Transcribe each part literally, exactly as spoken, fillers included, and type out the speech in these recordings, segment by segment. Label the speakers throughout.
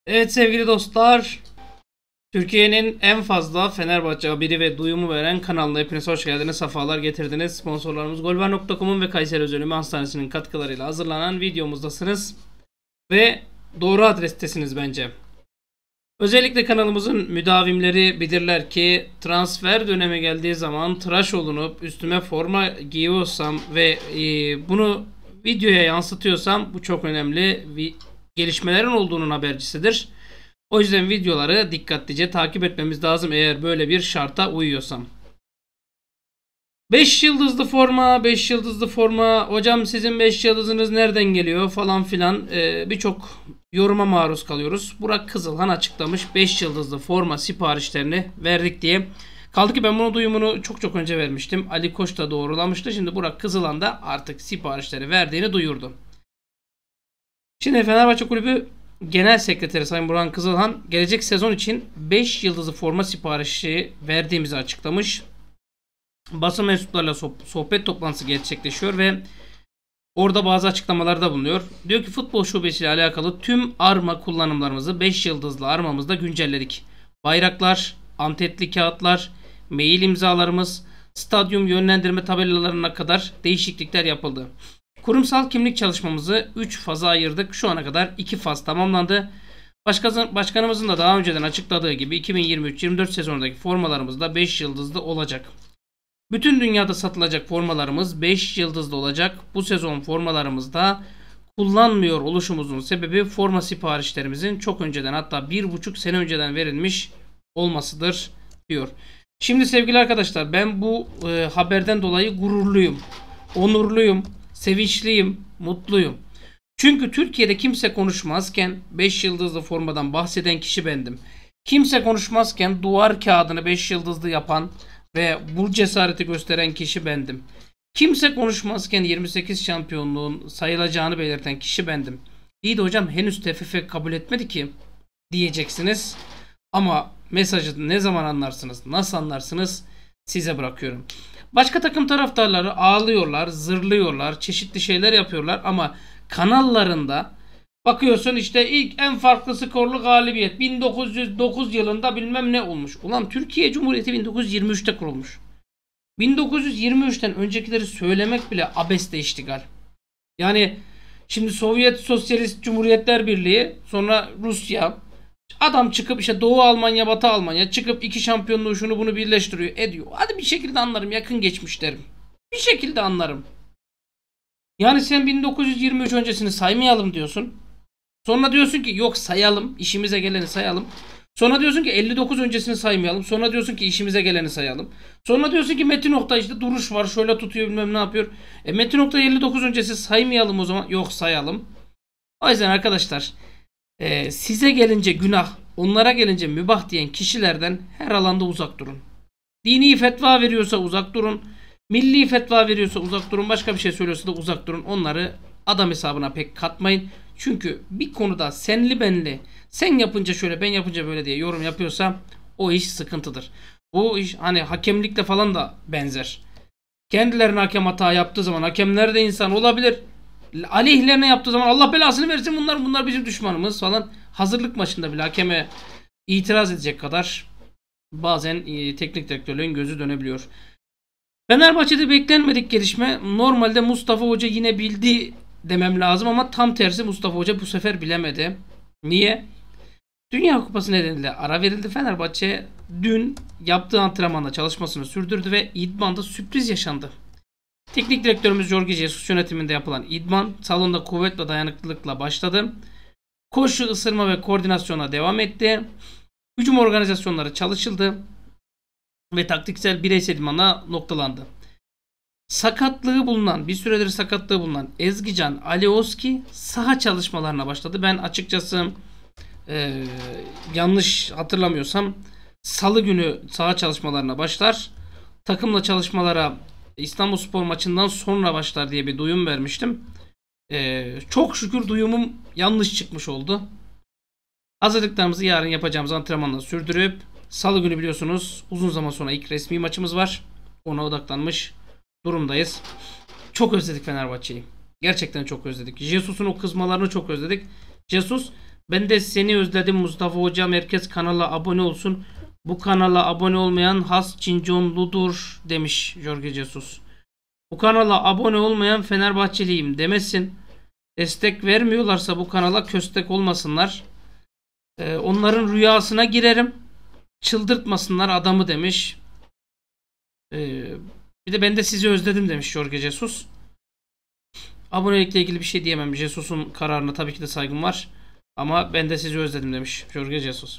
Speaker 1: Evet sevgili dostlar, Türkiye'nin en fazla Fenerbahçe haberi ve duyumu veren kanalına hepiniz hoş geldiniz, sefalar getirdiniz. Sponsorlarımız golvar nokta com'un ve Kayseri Özel Hastanesi'nin katkılarıyla hazırlanan videomuzdasınız ve doğru adrestesiniz bence. Özellikle kanalımızın müdavimleri bilirler ki transfer dönemi geldiği zaman tıraş olunup üstüme forma giyiyorsam ve e, bunu videoya yansıtıyorsam bu çok önemli gelişmelerin olduğunun habercisidir. O yüzden videoları dikkatlice takip etmemiz lazım eğer böyle bir şarta uyuyorsam. beş yıldızlı forma, beş yıldızlı forma. Hocam sizin beş yıldızınız nereden geliyor falan filan ee, birçok yoruma maruz kalıyoruz. Burak Kızılhan açıklamış, beş yıldızlı forma siparişlerini verdik diye. Kaldı ki ben bunu duyumunu çok çok önce vermiştim. Ali Koç da doğrulamıştı. Şimdi Burak Kızılhan da artık siparişleri verdiğini duyurdu. Şimdi Fenerbahçe Kulübü Genel Sekreteri Sayın Burhan Kızılhan gelecek sezon için beş yıldızlı forma siparişi verdiğimizi açıklamış. Basın mensuplarıyla sohbet toplantısı gerçekleşiyor ve orada bazı açıklamalarda bulunuyor. Diyor ki futbol şubesiyle alakalı tüm arma kullanımlarımızı beş yıldızlı armamızda güncelledik. Bayraklar, antetli kağıtlar, mail imzalarımız, stadyum yönlendirme tabelalarına kadar değişiklikler yapıldı. Kurumsal kimlik çalışmamızı üç faza ayırdık. Şu ana kadar iki faz tamamlandı. Başkanımızın da daha önceden açıkladığı gibi iki bin yirmi üç yirmi dört sezonundaki formalarımız da beş yıldızlı olacak. Bütün dünyada satılacak formalarımız beş yıldızlı olacak. Bu sezon formalarımızda kullanmıyor oluşumuzun sebebi forma siparişlerimizin çok önceden, hatta bir buçuk sene önceden verilmiş olmasıdır diyor. Şimdi sevgili arkadaşlar, ben bu e, haberden dolayı gururluyum, onurluyum, sevinçliyim, mutluyum. Çünkü Türkiye'de kimse konuşmazken beş yıldızlı formadan bahseden kişi bendim. Kimse konuşmazken duvar kağıdını beş yıldızlı yapan ve bu cesareti gösteren kişi bendim. Kimse konuşmazken yirmi sekiz şampiyonluğun sayılacağını belirten kişi bendim. İyi de hocam henüz T F F kabul etmedi ki diyeceksiniz. Ama mesajı ne zaman anlarsınız, nasıl anlarsınız size bırakıyorum. Başka takım taraftarları ağlıyorlar, zırlıyorlar, çeşitli şeyler yapıyorlar ama kanallarında bakıyorsun işte ilk en farklı skorlu galibiyet bin dokuz yüz dokuz yılında bilmem ne olmuş. Ulan Türkiye Cumhuriyeti bin dokuz yüz yirmi üçte kurulmuş. bin dokuz yüz yirmi üçten öncekileri söylemek bile abesle iştigal. Yani şimdi Sovyet Sosyalist Cumhuriyetler Birliği, sonra Rusya, adam çıkıp işte Doğu Almanya, Batı Almanya çıkıp iki şampiyonluğu şunu bunu birleştiriyor, ediyor. Hadi bir şekilde anlarım, yakın geçmişlerim. Bir şekilde anlarım. Yani sen bin dokuz yüz yirmi üç öncesini saymayalım diyorsun. Sonra diyorsun ki yok sayalım, işimize geleni sayalım. Sonra diyorsun ki elli dokuz öncesini saymayalım. Sonra diyorsun ki işimize geleni sayalım. Sonra diyorsun ki Metin Oktay işte duruş var, şöyle tutuyor, bilmem ne yapıyor. E Metin Oktay elli dokuz öncesi saymayalım o zaman. Yok sayalım. O yüzden arkadaşlar, e, size gelince günah, onlara gelince mübah diyen kişilerden her alanda uzak durun. Dini fetva veriyorsa uzak durun. Milli fetva veriyorsa uzak durun. Başka bir şey söylüyorsa da uzak durun. Onları adam hesabına pek katmayın. Çünkü bir konuda senli benli, sen yapınca şöyle ben yapınca böyle diye yorum yapıyorsa o iş sıkıntıdır. Bu iş hani hakemlikle falan da benzer. Kendilerine hakem hata yaptığı zaman hakemler de insan olabilir. Aleyhlerine yaptığı zaman Allah belasını versin, bunlar bunlar bizim düşmanımız falan. Hazırlık maçında bile hakeme itiraz edecek kadar bazen e, teknik direktörlerin gözü dönebiliyor. Fenerbahçe'de beklenmedik gelişme. Normalde Mustafa Hoca yine bildi demem lazım ama tam tersi, Mustafa Hoca bu sefer bilemedi. Niye? Dünya Kupası nedeniyle ara verildi. Fenerbahçe dün yaptığı antrenmanda çalışmasını sürdürdü ve idmanda sürpriz yaşandı. Teknik direktörümüz Jorge Jesus yönetiminde yapılan idman salonda kuvvet ve dayanıklılıkla başladı. Koşu, ısırma ve koordinasyona devam etti. Hücum organizasyonları çalışıldı ve taktiksel bireysel idmanla noktalandı. Sakatlığı bulunan, bir süredir sakatlığı bulunan Ezgican Alioski saha çalışmalarına başladı. Ben açıkçası e, yanlış hatırlamıyorsam Salı günü saha çalışmalarına başlar. Takımla çalışmalara İstanbulspor maçından sonra başlar diye bir duyum vermiştim. E, çok şükür duyumum yanlış çıkmış oldu. Hazırlıklarımızı yarın yapacağımız antrenmanla sürdürüp Salı günü biliyorsunuz uzun zaman sonra ilk resmi maçımız var. Ona odaklanmış durumdayız. Çok özledik Fenerbahçe'yi. Gerçekten çok özledik. Jesus'un o kızmalarını çok özledik. Jesus Ben de seni özledim Mustafa Hocam. Herkes kanala abone olsun. Bu kanala abone olmayan has cinconludur demiş Jorge Jesus. Bu kanala abone olmayan Fenerbahçeliyim demesin. Destek vermiyorlarsa bu kanala köstek olmasınlar. Ee, onların rüyasına girerim. Çıldırtmasınlar adamı demiş. Ee, bir de ben de sizi özledim demiş Jorge Jesus. Abonelikle ilgili bir şey diyemem. Jesus'un kararına tabii ki de saygım var. Ama ben de sizi özledim demiş Jorge Jesus.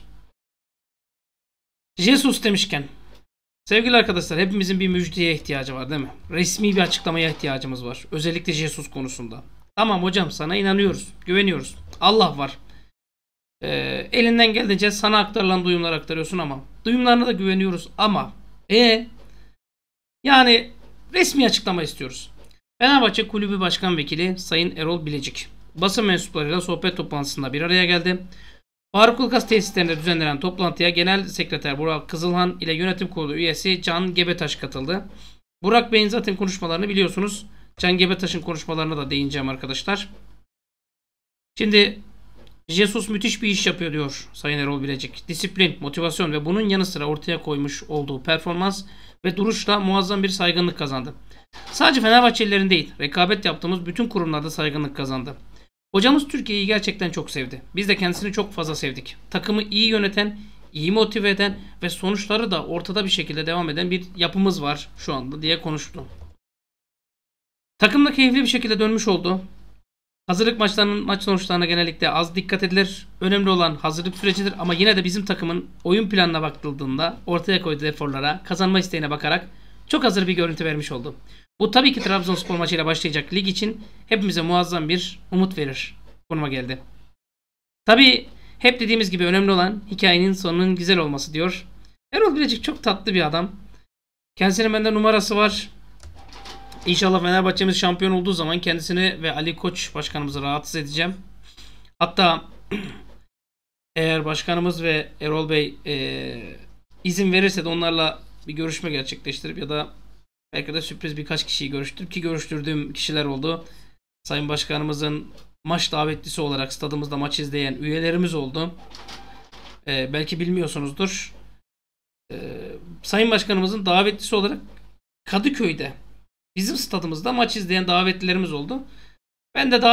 Speaker 1: Jesus demişken sevgili arkadaşlar, hepimizin bir müjdeye ihtiyacı var değil mi? Resmi bir açıklamaya ihtiyacımız var. Özellikle Jesus konusunda. Tamam hocam, sana inanıyoruz. Güveniyoruz. Allah var. Ee, elinden geldiğince sana aktarılan duyumlar aktarıyorsun ama duyumlarına da güveniyoruz ama e yani resmi açıklama istiyoruz. Fenerbahçe Kulübü Başkan Vekili Sayın Erol Bilecik basın mensuplarıyla sohbet toplantısında bir araya geldi. Faruk Ulkas tesislerinde düzenlenen toplantıya Genel Sekreter Burak Kızılhan ile Yönetim Kurulu üyesi Can Gebetaş katıldı. Burak Bey'in zaten konuşmalarını biliyorsunuz. Can Gebetaş'ın konuşmalarına da değineceğim arkadaşlar. Şimdi Jesus müthiş bir iş yapıyor diyor Sayın Erol Bilecik. Disiplin, motivasyon ve bunun yanı sıra ortaya koymuş olduğu performans ve duruşla muazzam bir saygınlık kazandı. Sadece Fenerbahçelilerin değil, rekabet yaptığımız bütün kurumlarda saygınlık kazandı. Hocamız Türkiye'yi gerçekten çok sevdi. Biz de kendisini çok fazla sevdik. Takımı iyi yöneten, iyi motive eden ve sonuçları da ortada bir şekilde devam eden bir yapımız var şu anda diye konuştu. Takım da keyifli bir şekilde dönmüş oldu. Hazırlık maçlarının maç sonuçlarına genellikle az dikkat edilir. Önemli olan hazırlık sürecidir ama yine de bizim takımın oyun planına bakıldığında ortaya koyduğu eforlara, kazanma isteğine bakarak çok hazır bir görüntü vermiş oldu. Bu tabii ki Trabzonspor maçıyla başlayacak lig için hepimize muazzam bir umut verir konuma geldi. Tabii hep dediğimiz gibi önemli olan hikayenin sonunun güzel olması diyor. Erol Bilecik çok tatlı bir adam. Kendisinin bende numarası var. İnşallah Fenerbahçe'miz şampiyon olduğu zaman kendisini ve Ali Koç başkanımızı rahatsız edeceğim. Hatta eğer başkanımız ve Erol Bey e, izin verirse de onlarla bir görüşme gerçekleştirip ya da belki de sürpriz birkaç kişiyi görüştürüp, ki görüştürdüğüm kişiler oldu. Sayın Başkanımızın maç davetlisi olarak stadımızda maç izleyen üyelerimiz oldu. E, belki bilmiyorsunuzdur. E, Sayın Başkanımızın davetlisi olarak Kadıköy'de bizim stadımızda maç izleyen davetlilerimiz oldu. Ben de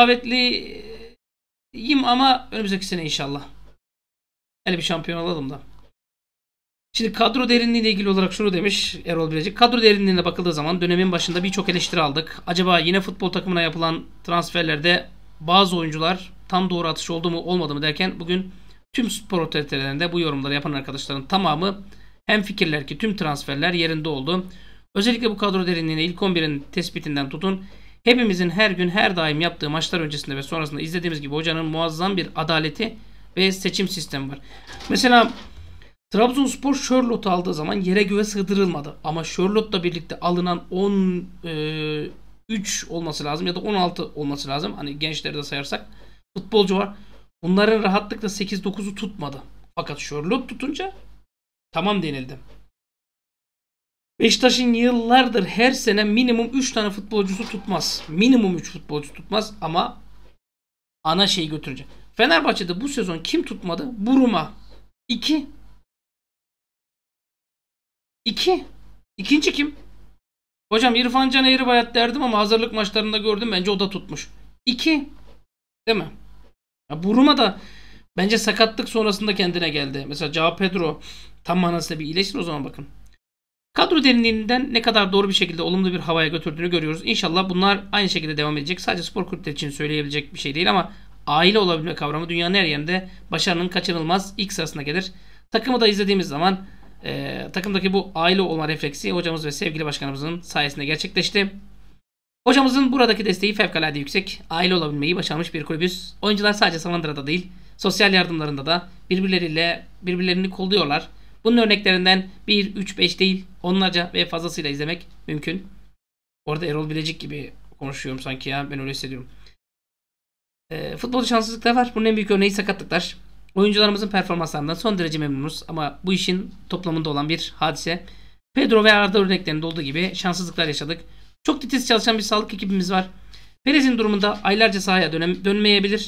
Speaker 1: davetliyim ama önümüzdeki sene inşallah. Yani bir şampiyon olalım da. Şimdi kadro derinliği ile ilgili olarak şunu demiş Erol Bilecik. Kadro derinliğine bakıldığı zaman dönemin başında birçok eleştiri aldık. Acaba yine futbol takımına yapılan transferlerde bazı oyuncular tam doğru atış oldu mu olmadı mı derken bugün tüm spor otoritelerinde bu yorumları yapan arkadaşların tamamı hemfikirler ki tüm transferler yerinde oldu. Özellikle bu kadro derinliğine ilk on birin tespitinden tutun, hepimizin her gün her daim yaptığı maçlar öncesinde ve sonrasında izlediğimiz gibi hocanın muazzam bir adaleti ve seçim sistemi var. Mesela Trabzonspor Sherlock'u aldığı zaman yere göğe sığdırılmadı. Ama Sherlock'la birlikte alınan on üç olması lazım ya da on altı olması lazım. Hani gençleri de sayarsak futbolcu var. Bunların rahatlıkla sekiz dokuzu tutmadı. Fakat Sherlock tutunca tamam denildi. Beşiktaş'ın yıllardır her sene minimum üç tane futbolcusu tutmaz. Minimum üç futbolcu tutmaz ama ana şeyi götürünce. Fenerbahçe'de bu sezon kim tutmadı? Buruma. iki. iki. İkinci kim? Hocam İrfan Can Eğribayat derdim ama hazırlık maçlarında gördüm. Bence o da tutmuş. iki. Değil mi? Ya Buruma da bence sakatlık sonrasında kendine geldi. Mesela João Pedro tam manasıyla bir iyileşsin o zaman bakın. Kadro derinliğinden ne kadar doğru bir şekilde olumlu bir havaya götürdüğünü görüyoruz. İnşallah bunlar aynı şekilde devam edecek. Sadece spor kulüpleri için söyleyebilecek bir şey değil ama aile olabilme kavramı dünyanın her yerinde başarının kaçınılmaz ilk sırasına gelir. Takımı da izlediğimiz zaman e, takımdaki bu aile olma refleksi hocamız ve sevgili başkanımızın sayesinde gerçekleşti. Hocamızın buradaki desteği fevkalade yüksek. Aile olabilmeyi başarmış bir kulübüz. Oyuncular sadece Samandıra'da değil, sosyal yardımlarında da birbirleriyle birbirlerini kolluyorlar. Bunun örneklerinden bir, üç, beş değil onlarca ve fazlasıyla izlemek mümkün. Orada Erol Bilecik gibi konuşuyorum sanki ya. Ben öyle hissediyorum. E, futbolda şanssızlıklar var. Bunun en büyük örneği sakatlıklar. Oyuncularımızın performanslarından son derece memnunuz. Ama bu işin toplamında olan bir hadise. Pedro ve Arda örneklerinde olduğu gibi şanssızlıklar yaşadık. Çok titiz çalışan bir sağlık ekibimiz var. Perez'in durumunda aylarca sahaya dönem, dönmeyebilir.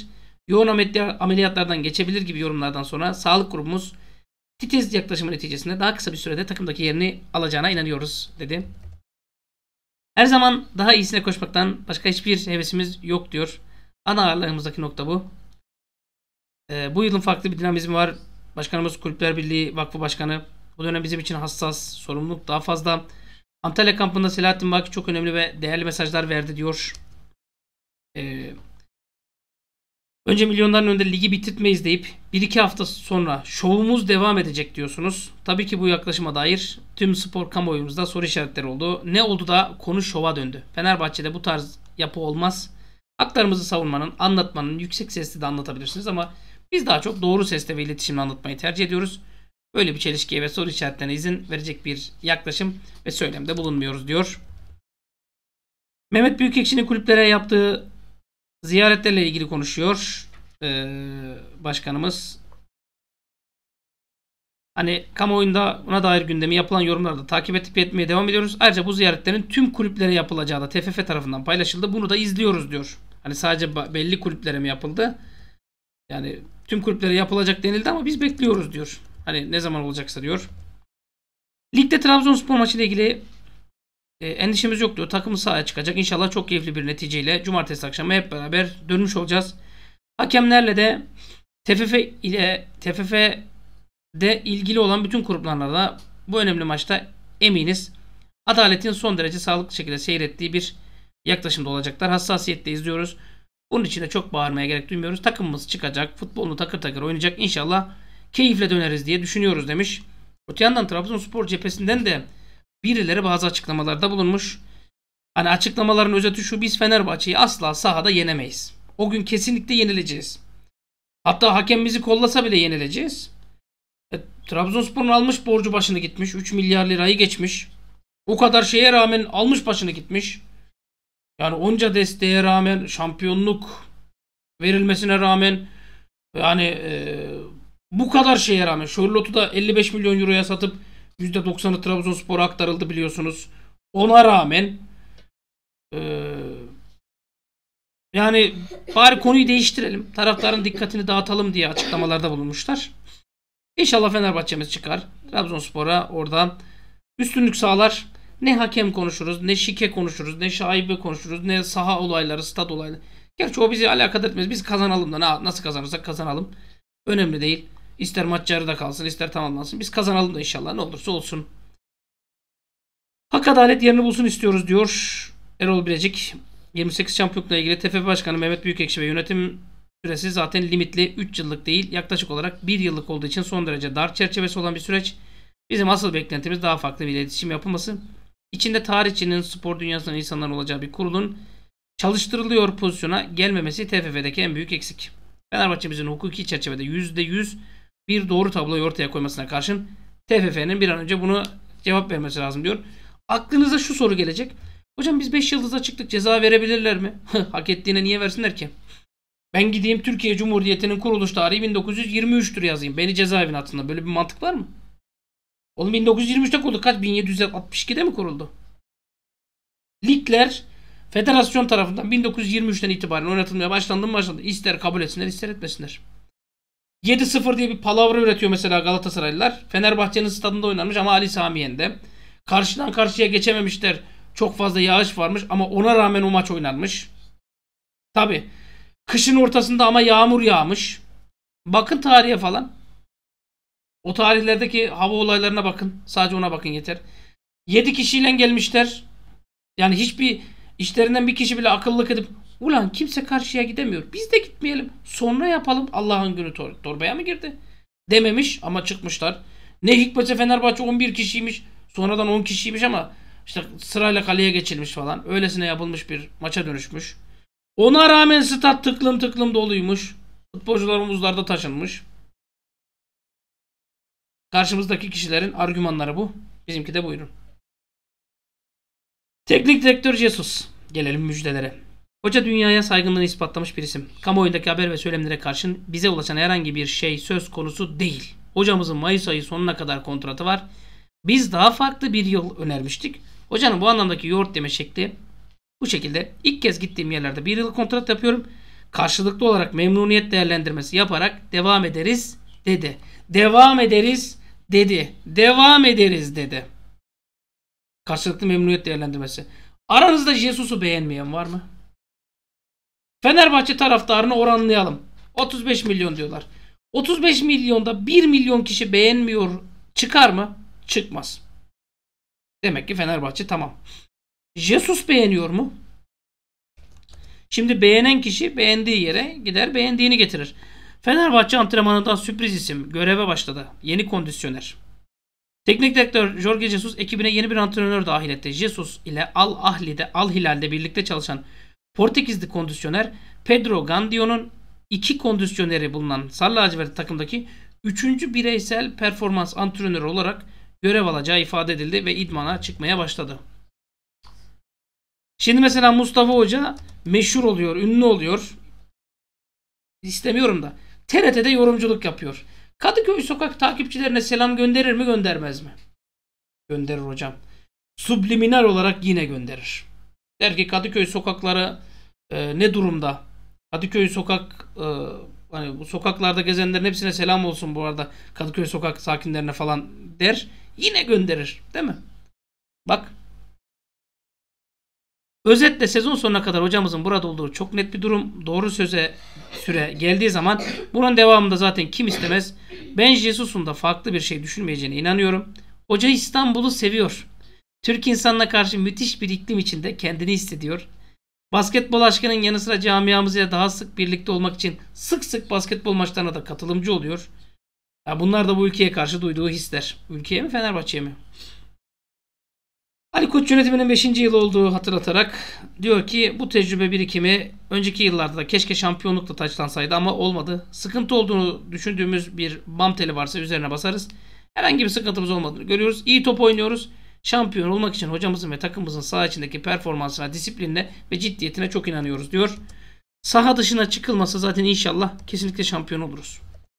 Speaker 1: yoğun ameliyatlardan geçebilir gibi yorumlardan sonra sağlık grubumuz titiz yaklaşımı neticesinde daha kısa bir sürede takımdaki yerini alacağına inanıyoruz dedi. Her zaman daha iyisine koşmaktan başka hiçbir hevesimiz yok diyor. Ana ağırlığımızdaki nokta bu. Ee, bu yılın farklı bir dinamizmi var. Başkanımız Kulüpler Birliği Vakfı Başkanı. Bu dönem bizim için hassas, sorumluluk daha fazla. Antalya kampında Selahattin Baki çok önemli ve değerli mesajlar verdi diyor. Ee, önce milyonların önünde ligi bitirtmeyiz deyip bir iki hafta sonra şovumuz devam edecek diyorsunuz. Tabii ki bu yaklaşıma dair tüm spor kamuoyumuzda soru işaretleri oldu. Ne oldu da konu şova döndü? Fenerbahçe'de bu tarz yapı olmaz. Haklarımızı savunmanın, anlatmanın, yüksek sesle de anlatabilirsiniz ama biz daha çok doğru sesle ve iletişimle anlatmayı tercih ediyoruz. Böyle bir çelişkiye ve soru işaretlerine izin verecek bir yaklaşım ve söylemde bulunmuyoruz diyor. Mehmet Büyükekşi'nin kulüplere yaptığı ziyaretlerle ilgili konuşuyor ee, başkanımız. Hani kamuoyunda buna dair gündemi yapılan yorumları da takip edip etmeye devam ediyoruz. Ayrıca bu ziyaretlerin tüm kulüplere yapılacağı da T F F tarafından paylaşıldı. Bunu da izliyoruz diyor. Hani sadece belli kulüplere mi yapıldı? Yani tüm kulüplere yapılacak denildi ama biz bekliyoruz diyor. Hani ne zaman olacaksa diyor. Ligde Trabzonspor maçı ile ilgili e, endişemiz yok diyor. Takımı sahaya çıkacak. İnşallah çok keyifli bir neticeyle cumartesi akşamı hep beraber dönmüş olacağız. Hakemlerle de T F F ile T F F'de ilgili olan bütün gruplarla da bu önemli maçta eminiz adaletin son derece sağlıklı şekilde seyrettiği bir yaklaşımda olacaklar. Hassasiyetle izliyoruz. Bunun için de çok bağırmaya gerek duymuyoruz. Takımımız çıkacak. Futbolunu takır takır oynayacak. İnşallah keyifle döneriz diye düşünüyoruz demiş. Öte yandan Trabzonspor cephesinden de birileri bazı açıklamalarda bulunmuş. Hani açıklamaların özeti şu: biz Fenerbahçe'yi asla sahada yenemeyiz. O gün kesinlikle yenileceğiz. Hatta hakem bizi kollasa bile yenileceğiz. E, Trabzonspor'un almış borcu başını gitmiş. üç milyar lirayı geçmiş. O kadar şeye rağmen almış başını gitmiş. Yani onca desteğe rağmen, şampiyonluk verilmesine rağmen, yani e, bu kadar şeye rağmen Charlotte'u da elli beş milyon euroya satıp yüzde doksanı Trabzonspor'a aktarıldı biliyorsunuz. Ona rağmen e, yani bari konuyu değiştirelim, taraftarın dikkatini dağıtalım diye açıklamalarda bulunmuşlar. İnşallah Fenerbahçe'miz çıkar. Trabzonspor'a oradan üstünlük sağlar. Ne hakem konuşuruz, ne şike konuşuruz, ne şaibe konuşuruz, ne saha olayları, stad olayları. Gerçi o bizi alakadar etmez. Biz kazanalım da nasıl kazanırsak kazanalım. Önemli değil. İster maç yarıda kalsın, ister tamamlansın. Biz kazanalım da inşallah, ne olursa olsun. Hak adalet yerini bulsun istiyoruz diyor Erol Bilecik. yirmi sekiz şampiyonlukla ilgili T F F Başkanı Mehmet Büyükekşi ve yönetim süresi zaten limitli, üç yıllık değil, yaklaşık olarak bir yıllık olduğu için son derece dar çerçevesi olan bir süreç. Bizim asıl beklentimiz daha farklı bir iletişim yapılması. İçinde tarihçinin, spor dünyasından insanların olacağı bir kurulun çalıştırılıyor pozisyona gelmemesi T F F'deki en büyük eksik. Fenerbahçe'mizin hukuki çerçevede yüzde yüz bir doğru tabloyu ortaya koymasına karşın T F F'nin bir an önce bunu cevap vermesi lazım diyor. Aklınıza şu soru gelecek: hocam biz beş yıldıza çıktık, ceza verebilirler mi? Hak ettiğine niye versinler ki? Ben gideyim Türkiye Cumhuriyeti'nin kuruluş tarihi bin dokuz yüz yirmi üç'tür yazayım. Beni cezaevine atınlar. Böyle bir mantık var mı? Oğlum bin dokuz yüz yirmi üç'te kuruldu. Kaç? bin yedi yüz altmış iki'de mi kuruldu? Ligler federasyon tarafından bin dokuz yüz yirmi üç'ten itibaren oynatılmaya başlandı mı başlandı. İster kabul etsinler, ister etmesinler. yedi sıfır diye bir palavra üretiyor mesela Galatasaraylılar. Fenerbahçe'nin stadında oynanmış ama Ali Sami Yen'de. Karşıdan karşıya geçememişler. Çok fazla yağış varmış ama ona rağmen o maç oynanmış. Tabi kışın ortasında ama yağmur yağmış. Bakın tarihe falan. O tarihlerdeki hava olaylarına bakın. Sadece ona bakın yeter. yedi kişiyle gelmişler. Yani hiçbir işlerinden bir kişi bile akıllık edip ulan kimse karşıya gidemiyor, biz de gitmeyelim, sonra yapalım, Allah'ın günü tor torbaya mı girdi dememiş ama çıkmışlar. Ne hikmetse Fenerbahçe on bir kişiymiş, sonradan on kişiymiş ama işte sırayla kaleye geçilmiş falan. Öylesine yapılmış bir maça dönüşmüş. Ona rağmen stat tıklım tıklım doluymuş. Futbolcular omuzlarda taşınmış. Karşımızdaki kişilerin argümanları bu. Bizimki de buyurun. Teknik direktör Jesus. Gelelim müjdelere. Hoca dünyaya saygınlığını ispatlamış bir isim. Kamuoyundaki haber ve söylemlere karşın bize ulaşan herhangi bir şey söz konusu değil. Hocamızın Mayıs ayı sonuna kadar kontratı var. Biz daha farklı bir yıl önermiştik. Hocanın bu anlamdaki yoğurt deme şekli bu şekilde. İlk kez gittiğim yerlerde bir yıl kontrat yapıyorum. karşılıklı olarak memnuniyet değerlendirmesi yaparak devam ederiz dedi. Devam ederiz dedi. Devam ederiz dedi. Karşılıklı memnuniyet değerlendirmesi. Aranızda Jesus'u beğenmeyen var mı? Fenerbahçe taraftarını oranlayalım. otuz beş milyon diyorlar. otuz beş milyonda bir milyon kişi beğenmiyor, çıkar mı? Çıkmaz. Demek ki Fenerbahçe tamam. Jesus beğeniyor mu? Şimdi beğenen kişi beğendiği yere gider, beğendiğini getirir. Fenerbahçe antrenmanında sürpriz isim göreve başladı. Yeni kondisyoner. Teknik direktör Jorge Jesus ekibine yeni bir antrenör dahil etti. Jesus ile Al Ahli'de, Al Hilal'de birlikte çalışan Portekizli kondisyoner Pedro Gandio'nun iki kondisyoneri bulunan Sarı Lacivert takımdaki üçüncü bireysel performans antrenörü olarak görev alacağı ifade edildi ve idmana çıkmaya başladı. Şimdi mesela Mustafa Hoca meşhur oluyor, ünlü oluyor. İstemiyorum da. T R T'de yorumculuk yapıyor. Kadıköy sokak takipçilerine selam gönderir mi, göndermez mi? Gönderir hocam. Subliminal olarak yine gönderir. Der ki Kadıköy sokakları e, ne durumda? Kadıköy sokak e, hani bu sokaklarda gezenlerin hepsine selam olsun bu arada. Kadıköy sokak sakinlerine falan der. Yine gönderir. Değil mi? Bak. Özetle sezon sonuna kadar hocamızın burada olduğu çok net bir durum. Doğru söze süre geldiği zaman bunun devamında zaten kim istemez? Ben Jesus'un da farklı bir şey düşünmeyeceğine inanıyorum. Hoca İstanbul'u seviyor. Türk insanına karşı müthiş bir iklim içinde kendini hissediyor. Basketbol aşkının yanı sıra camiamızla daha sık birlikte olmak için sık sık basketbol maçlarına da katılımcı oluyor. Ya bunlar da bu ülkeye karşı duyduğu hisler. Ülkeye mi, Fenerbahçe'ye mi? Ali Koç yönetiminin beşinci yılı olduğu hatırlatarak diyor ki bu tecrübe birikimi önceki yıllarda da keşke şampiyonlukla taçlansaydı ama olmadı. Sıkıntı olduğunu düşündüğümüz bir bam teli varsa üzerine basarız. Herhangi bir sıkıntımız olmadığını görüyoruz. İyi top oynuyoruz. Şampiyon olmak için hocamızın ve takımımızın saha içindeki performansına, disiplinine ve ciddiyetine çok inanıyoruz diyor. Saha dışına çıkılmasa zaten inşallah kesinlikle şampiyon oluruz.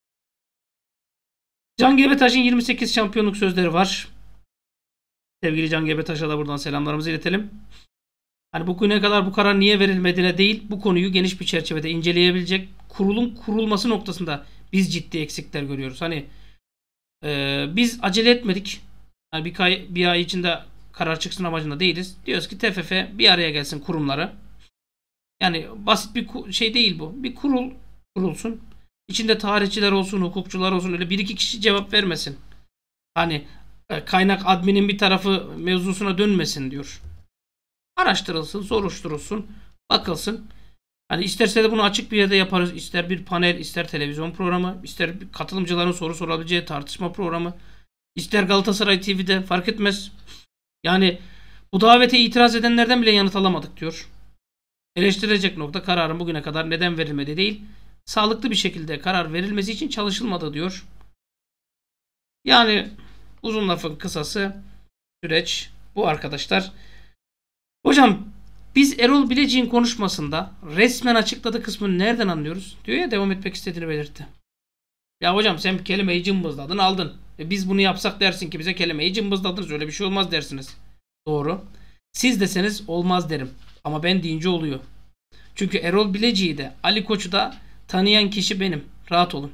Speaker 1: Can Gebetaş'ın yirmi sekiz şampiyonluk sözleri var. Sevgili Can Gebetaş'a da buradan selamlarımızı iletelim. Hani bugüne kadar bu karar niye verilmediğine değil, bu konuyu geniş bir çerçevede inceleyebilecek kurulun kurulması noktasında biz ciddi eksikler görüyoruz. Hani e, biz acele etmedik. Yani bir ay, bir ay içinde karar çıksın amacında değiliz. Diyoruz ki T F F bir araya gelsin kurumları. Yani basit bir şey değil bu. Bir kurul kurulsun. İçinde tarihçiler olsun, hukukçular olsun. Öyle bir iki kişi cevap vermesin. Hani kaynak adminin bir tarafı mevzusuna dönmesin diyor. Araştırılsın, soruşturulsun, bakılsın. Hani isterse de bunu açık bir yerde yaparız. İster bir panel, ister televizyon programı, ister katılımcıların soru sorabileceği tartışma programı, ister Galatasaray T V'de fark etmez. Yani bu davete itiraz edenlerden bile yanıt alamadık diyor. Eleştirecek nokta kararın bugüne kadar neden verilmedi değil, sağlıklı bir şekilde karar verilmesi için çalışılmadı diyor. Yani uzun lafın kısası süreç bu arkadaşlar. Hocam biz Erol Bilecik'in konuşmasında resmen açıkladığı kısmını nereden anlıyoruz? Diyor ya, devam etmek istediğini belirtti. Ya hocam sen kelimeyi cımbızladın aldın. E biz bunu yapsak dersin ki bize kelimeyi cımbızladınız, öyle bir şey olmaz dersiniz. Doğru. Siz deseniz olmaz derim. Ama ben deyince oluyor. Çünkü Erol Bilecik'i de Ali Koç'u da tanıyan kişi benim. Rahat olun.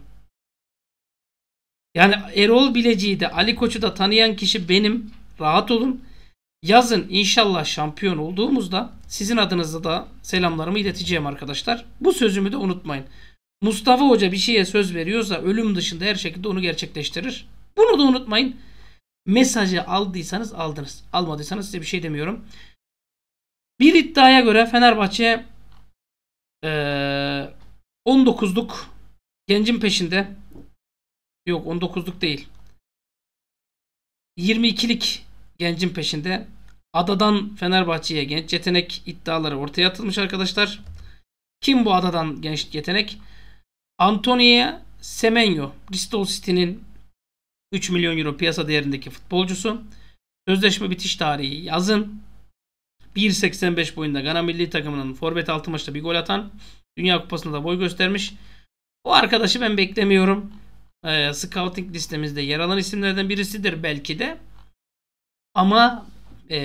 Speaker 1: Yani Erol Bilecik'i de Ali Koç'u da tanıyan kişi benim. Rahat olun. Yazın inşallah şampiyon olduğumuzda sizin adınızda da selamlarımı ileteceğim arkadaşlar. Bu sözümü de unutmayın. Mustafa Hoca bir şeye söz veriyorsa ölüm dışında her şekilde onu gerçekleştirir. Bunu da unutmayın. Mesajı aldıysanız aldınız. Almadıysanız size bir şey demiyorum. Bir iddiaya göre Fenerbahçe ee, on dokuzluk gencin peşinde. Yok, on dokuzluk değil. yirmi ikilik gencin peşinde. Adadan Fenerbahçe'ye genç yetenek iddiaları ortaya atılmış arkadaşlar. Kim bu adadan genç yetenek? Antonio Semenyo. Bristol City'nin üç milyon euro piyasa değerindeki futbolcusu. Sözleşme bitiş tarihi yazın. bir seksen beş boyunda Gana milli takımının forvet altı maçta bir gol atan. Dünya Kupası'nda da boy göstermiş. Bu arkadaşı ben beklemiyorum. Ee, scouting listemizde yer alan isimlerden birisidir belki de. Ama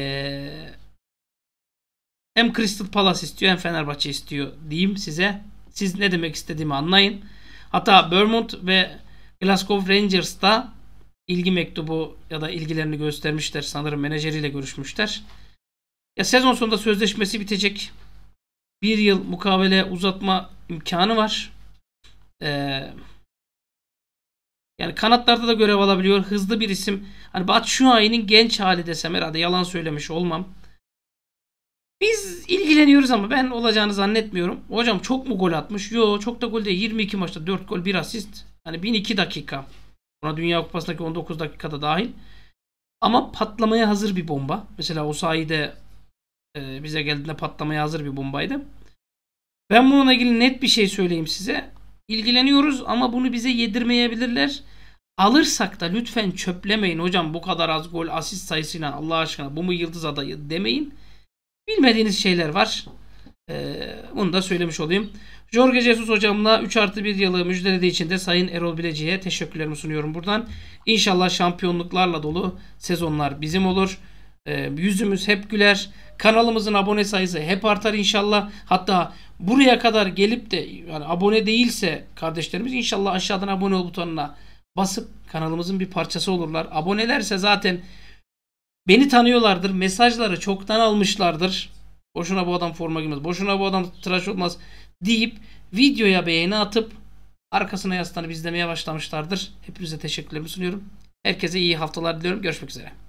Speaker 1: ee, hem Crystal Palace istiyor hem Fenerbahçe istiyor diyeyim size. Siz ne demek istediğimi anlayın. Hatta Bournemouth ve Glasgow Rangers'ta ilgi mektubu ya da ilgilerini göstermişler. Sanırım menajeriyle görüşmüşler. Ya sezon sonunda sözleşmesi bitecek. Bir yıl mukavele uzatma imkanı var. Ee, yani kanatlarda da görev alabiliyor. Hızlı bir isim. Hani Batshuayi'nin genç hali desem herhalde yalan söylemiş olmam. Biz ilgileniyoruz ama ben olacağını zannetmiyorum. Hocam çok mu gol atmış? Yo, çok da gol değil. yirmi iki maçta dört gol bir asist. Hani bin iki dakika. Buna Dünya Kupası'ndaki on dokuz dakikada dahil. Ama patlamaya hazır bir bomba. Mesela o sayede e, bize geldiğinde patlamaya hazır bir bombaydı. Ben bununla ilgili net bir şey söyleyeyim size. İlgileniyoruz ama bunu bize yedirmeyebilirler. Alırsak da lütfen çöplemeyin hocam, bu kadar az gol asist sayısıyla Allah aşkına bu mu yıldız adayı demeyin. Bilmediğiniz şeyler var. Ee, bunu da söylemiş olayım. Jorge Jesus hocamla üç artı bir yılı müjdelediği için de Sayın Erol Bilecik'e teşekkürlerimi sunuyorum buradan. İnşallah şampiyonluklarla dolu sezonlar bizim olur. Ee, yüzümüz hep güler. Kanalımızın abone sayısı hep artar inşallah. Hatta buraya kadar gelip de yani abone değilse kardeşlerimiz inşallah aşağıdan abone ol butonuna basıp kanalımızın bir parçası olurlar. Abonelerse zaten beni tanıyorlardır. Mesajları çoktan almışlardır. Boşuna bu adam forma giymez, boşuna bu adam tıraş olmaz deyip videoya beğeni atıp arkasına yaslanıp izlemeye başlamışlardır. Hepinize teşekkürlerimi sunuyorum. Herkese iyi haftalar diliyorum. Görüşmek üzere.